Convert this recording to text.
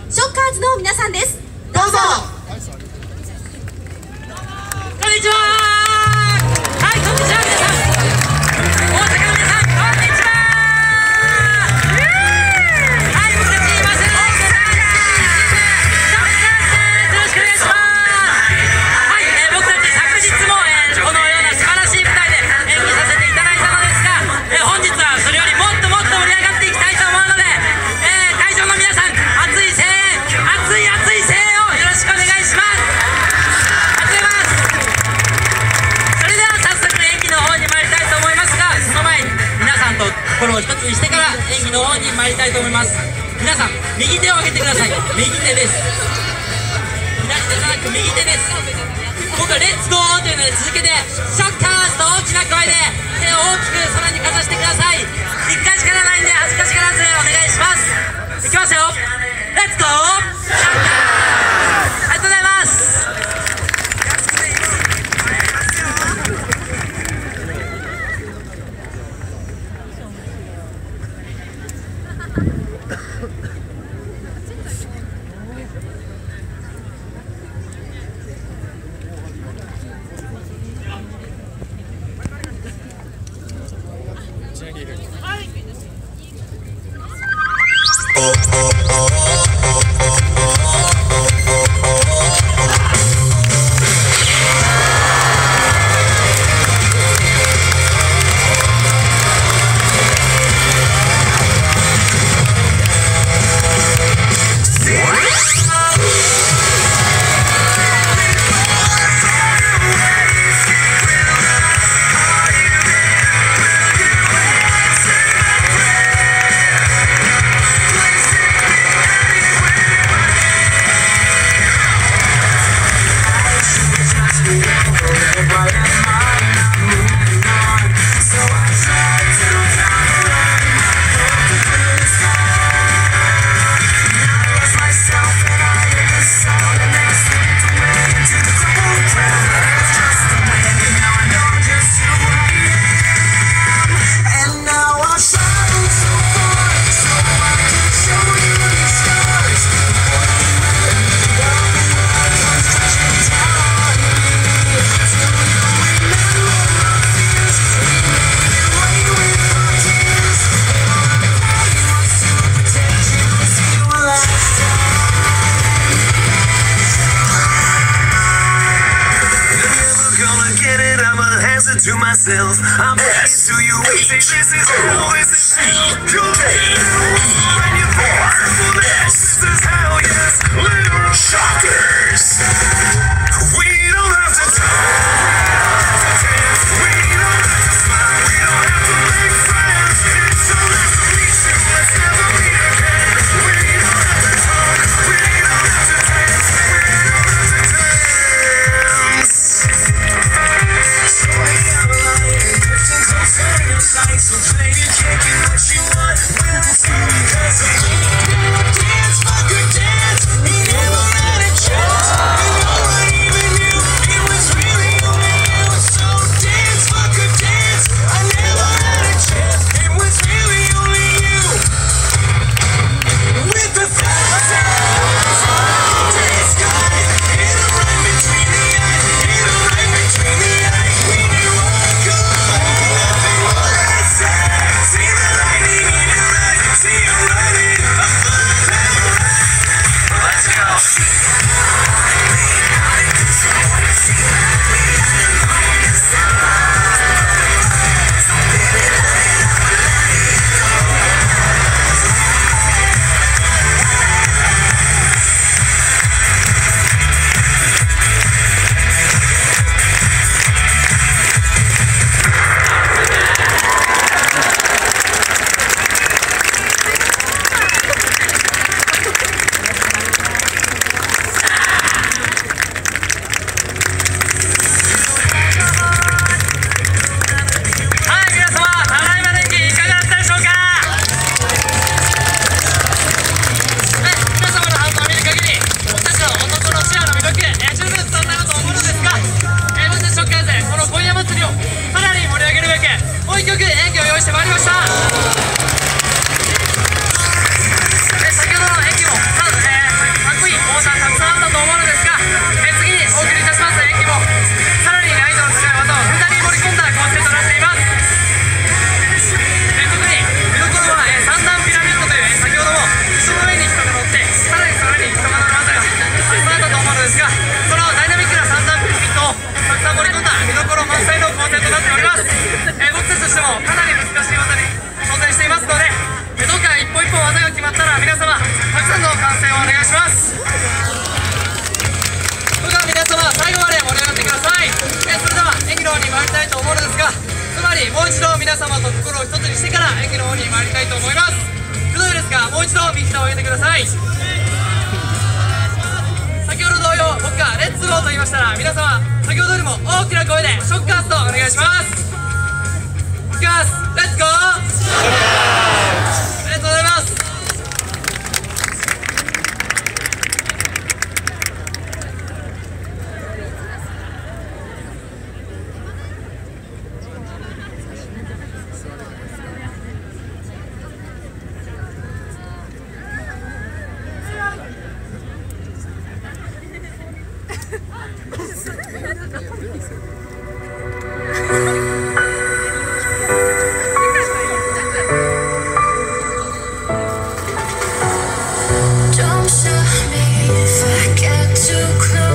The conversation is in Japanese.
ショッカーズの皆さんです。 どうぞ。 こんにちは。はい、こんにちは皆さん。大阪の皆さん、こんにちは。はい、僕たちマセライクさんです。よろしくお願いします。はい、僕たち昨日も、このような素晴らしい舞台で演技させていただいたのですが、本日はそれよりもっともっと盛り上がっていきたいと思うので、会場の皆さん、熱い声援、熱い熱い声援をよろしくお願いします。始めます。それでは早速演技の方に参りたいと思いますが、その前に皆さんと心を一つにしてから演技の方に参りたいと思います。皆さん、右手を上げてください。右手です。左手じゃなく右手です。僕はレッツゴーというので続けてショッカーズと大きな声で手を大きく空にかざしてください。一回しかないんで恥ずかしがらずお願いします。いきますよ。レッツゴーショッカーズ。ありがとうございます。 To myself, I'm yes. To you. Say this is all this is your day. When you're born, this is how yes, little shockers. We don't have to talk, we don't have to smile, we don't have to make friends. It's so nice to meet you, let's never meet again. We don't have to talk, we don't have to dance, we don't have to dance. So play it, can't get what you want. When I see you, 'cause I'm dance for good. 方に参りたいと思います。工藤ですが、もう一度右手を上げてください。先ほど同様、僕がレッツゴーと言いましたら、皆様先ほどよりも大きな声でショッカーズとお願いします。いきます。レッツゴー。ありがとうございます。 Don't stop me if I get too close.